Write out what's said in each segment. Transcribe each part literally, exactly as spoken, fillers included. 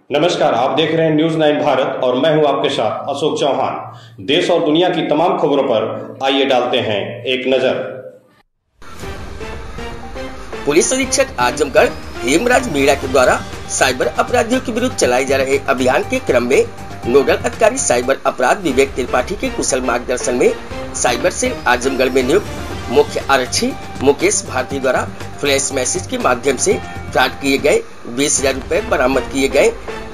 नमस्कार, आप देख रहे हैं न्यूज नाइन भारत और मैं हूं आपके साथ अशोक चौहान। देश और दुनिया की तमाम खबरों पर आइए डालते हैं एक नजर। पुलिस अधीक्षक आजमगढ़ हेमराज मीणा के द्वारा साइबर अपराधियों के विरुद्ध चलाए जा रहे अभियान के क्रम में नोडल अधिकारी साइबर अपराध विवेक त्रिपाठी के कुशल मार्गदर्शन में साइबर सेल आजमगढ़ में नियुक्त मुख्य आरक्षी मुकेश भारती द्वारा फ्लैश मैसेज के माध्यम से फ्रॉड किए गए बीस हजार रूपए बरामद किए गए।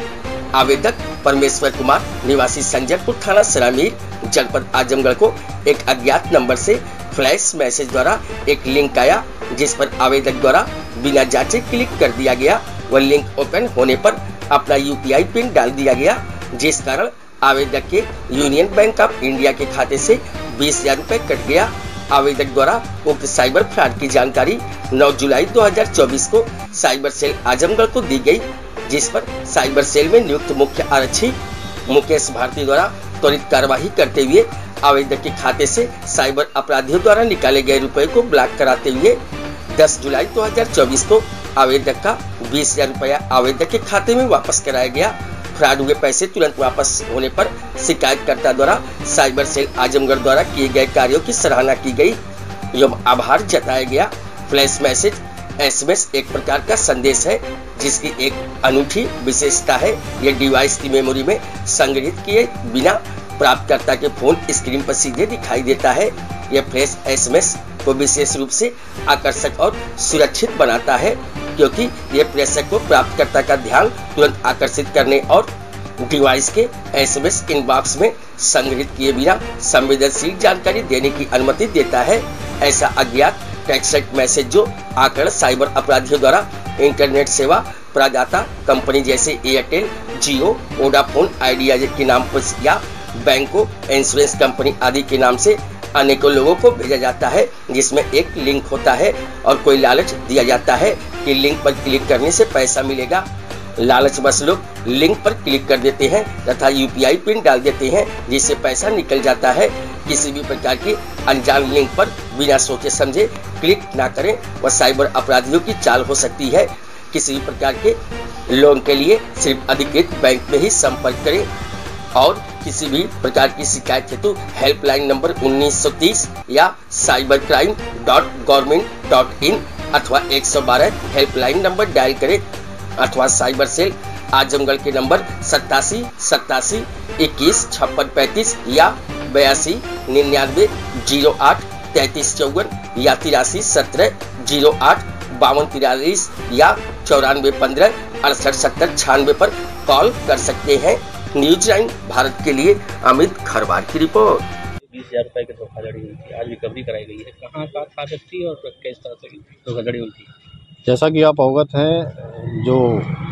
आवेदक परमेश्वर कुमार निवासी संजरपुर थाना सरामीर जनपद आजमगढ़ को एक अज्ञात नंबर से फ्लैश मैसेज द्वारा एक लिंक आया, जिस पर आवेदक द्वारा बिना जांचे क्लिक कर दिया गया। वह लिंक ओपन होने पर अपना यूपीआई पिन डाल दिया गया, जिस कारण आवेदक के यूनियन बैंक ऑफ इंडिया के खाते से बीस हजार रूपए कट गया। आवेदक द्वारा उक्त साइबर फ्रॉड की जानकारी नौ जुलाई दो हज़ार चौबीस को साइबर सेल आजमगढ़ को दी गई, जिस पर साइबर सेल में नियुक्त मुख्य आरक्षी मुकेश भारती द्वारा त्वरित कार्यवाही करते हुए आवेदक के खाते से साइबर अपराधियों द्वारा निकाले गए रुपए को ब्लॉक कराते हुए दस जुलाई दो हज़ार चौबीस को आवेदक का बीस हजार रुपया आवेदक के खाते में वापस कराया गया। फ्रॉड हुए पैसे तुरंत वापस होने पर शिकायतकर्ता द्वारा साइबर सेल आजमगढ़ द्वारा किए गए कार्यों की सराहना की गई एवं आभार जताया गया। फ्लैश मैसेज एसएमएस एक प्रकार का संदेश है, जिसकी एक अनूठी विशेषता है। यह डिवाइस की मेमोरी में संग्रहित किए बिना प्राप्तकर्ता के फोन स्क्रीन पर सीधे दिखाई देता है। यह फ्लैश एसएमएस को विशेष रूप से आकर्षक और सुरक्षित बनाता है, क्योंकि यह प्रेषक को प्राप्तकर्ता का ध्यान तुरंत आकर्षित करने और डिवाइस के एसएमएस इनबॉक्स में संग्रहित किए बिना संवेदनशील जानकारी देने की अनुमति देता है। ऐसा अज्ञात टेक्स्ट मैसेज जो आकर साइबर अपराधियों द्वारा इंटरनेट सेवा प्रदाता कंपनी जैसे एयरटेल, जियो, वोडाफोन आइडिया के नाम पर या बैंकों, इंश्योरेंस कंपनी आदि के नाम से अनेकों लोगों को भेजा जाता है, जिसमें एक लिंक होता है और कोई लालच दिया जाता है कि लिंक पर क्लिक करने से पैसा मिलेगा। लालच बस लोग लिंक पर क्लिक कर देते हैं तथा यूपीआई पिन डाल देते हैं, जिससे पैसा निकल जाता है। किसी भी प्रकार की अनजान लिंक पर बिना सोचे समझे क्लिक ना करें, वह साइबर अपराधियों की चाल हो सकती है। किसी भी प्रकार के लोन के लिए सिर्फ अधिकृत बैंक में ही संपर्क करें और किसी भी प्रकार की शिकायत हेतु हेल्पलाइन नंबर उन्नीस सौ तीस या cyber crime dot government dot in अथवा एक सौ बारह हेल्पलाइन नंबर डायल करें अथवा साइबर सेल आजमगढ़ के नंबर सत्तासी सत्तासी इक्कीस छप्पन पैंतीस या बयासी निन्यानवे जीरो आठ तैतीस चौवन या तिरासी सत्रह जीरो आठ बावन तिरालीस या चौरानवे पंद्रह अड़सठ सत्तर छियानवे पर कॉल कर सकते हैं। न्यूज नाइन भारत के लिए अमित खरवार की रिपोर्ट। बीस हजार रुपए की धोखाधड़ी हुई थी, आज रिकवरी कराई गई है। कहाँ का था व्यक्ति और किस तरह से धोखाधड़ी हुई थी? जैसा कि आप अवगत हैं, जो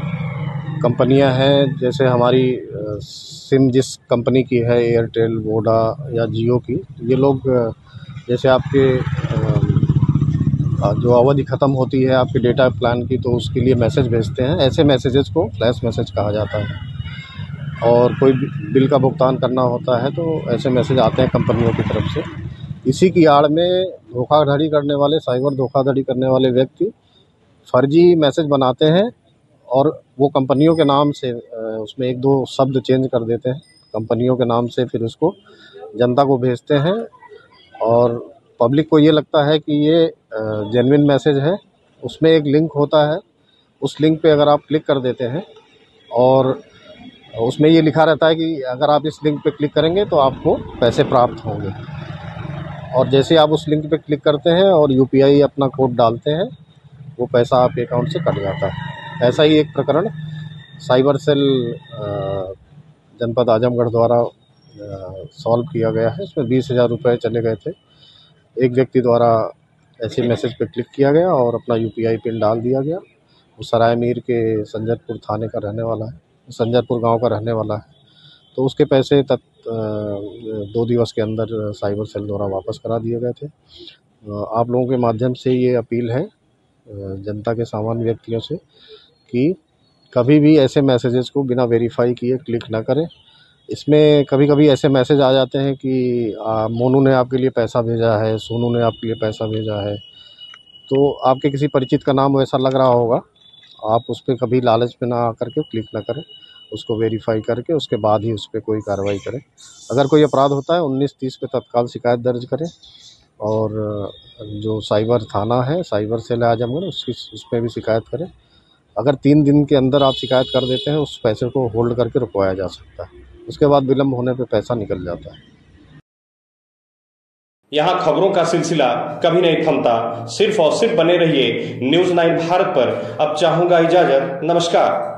कंपनियां हैं जैसे हमारी सिम जिस कंपनी की है एयरटेल, वोडा या जियो की, ये लोग जैसे आपके जो अवधि ख़त्म होती है आपके डेटा प्लान की, तो उसके लिए मैसेज भेजते हैं। ऐसे मैसेजेस को फ्लैश मैसेज कहा जाता है। और कोई बिल का भुगतान करना होता है तो ऐसे मैसेज आते हैं कंपनियों की तरफ से। इसी की आड़ में धोखाधड़ी करने वाले, साइबर धोखाधड़ी करने वाले व्यक्ति फर्जी मैसेज बनाते हैं और वो कंपनियों के नाम से उसमें एक दो शब्द चेंज कर देते हैं कंपनियों के नाम से, फिर उसको जनता को भेजते हैं और पब्लिक को ये लगता है कि ये जेन्युइन मैसेज है। उसमें एक लिंक होता है, उस लिंक पे अगर आप क्लिक कर देते हैं और उसमें ये लिखा रहता है कि अगर आप इस लिंक पे क्लिक करेंगे तो आपको पैसे प्राप्त होंगे, और जैसे आप उस लिंक पे क्लिक करते हैं और यूपीआई अपना कोड डालते हैं, वो पैसा आपके अकाउंट से कट जाता है। ऐसा ही एक प्रकरण साइबर सेल जनपद आजमगढ़ द्वारा सॉल्व किया गया है। इसमें बीस हज़ार रुपये चले गए थे। एक व्यक्ति द्वारा ऐसे मैसेज पे क्लिक किया गया और अपना यूपीआई पिन डाल दिया गया। वो सरायमीर के संजरपुर थाने का रहने वाला है, संजरपुर गांव का रहने वाला है। तो उसके पैसे तक दो दिवस के अंदर साइबर सेल द्वारा वापस करा दिए गए थे। आप लोगों के माध्यम से ये अपील है जनता के सामान्य व्यक्तियों से कि कभी भी ऐसे मैसेजेस को बिना वेरीफाई किए क्लिक ना करें। इसमें कभी कभी ऐसे मैसेज आ जाते हैं कि आ, मोनू ने आपके लिए पैसा भेजा है, सोनू ने आपके लिए पैसा भेजा है। तो आपके किसी परिचित का नाम वैसा लग रहा होगा, आप उस पर कभी लालच में ना आकर के क्लिक ना करें। उसको वेरीफाई करके उसके बाद ही उस पर कोई कार्रवाई करें। अगर कोई अपराध होता है उन्नीस तीस पे तत्काल शिकायत दर्ज करें और जो साइबर थाना है, साइबर सेल आजमगढ़, उसकी उस पर भी शिकायत करें। अगर तीन दिन के अंदर आप शिकायत कर देते हैं उस पैसे को होल्ड करके रुकवाया जा सकता है, उसके बाद विलम्ब होने पे पैसा निकल जाता है। यहाँ खबरों का सिलसिला कभी नहीं थमता। सिर्फ और सिर्फ बने रहिए न्यूज़ नाइन भारत पर। अब चाहूंगा इजाजत। नमस्कार।